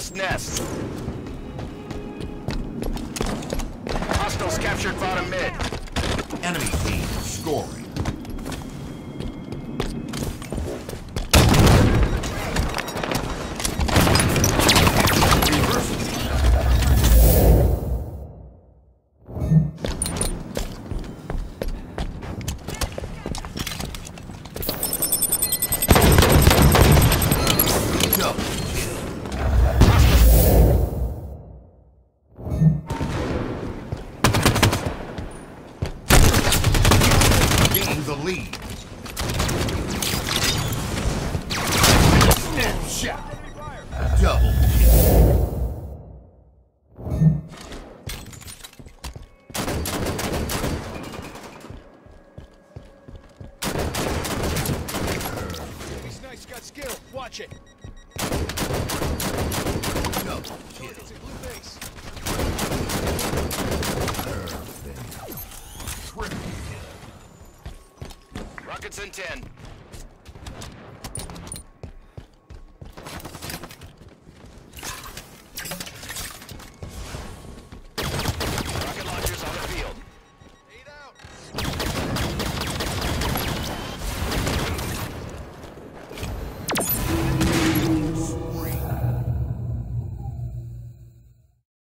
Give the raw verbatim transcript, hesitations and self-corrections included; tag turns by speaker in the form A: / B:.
A: lost nest. Hostiles captured bottom mid.
B: Enemy team scoring. The lead. Snapshot. Double kill.
C: He's nice, got skill. Watch it.
B: Double kill.
C: It's a blue base.
B: Perfect. Triple kill.
A: Rockets in ten.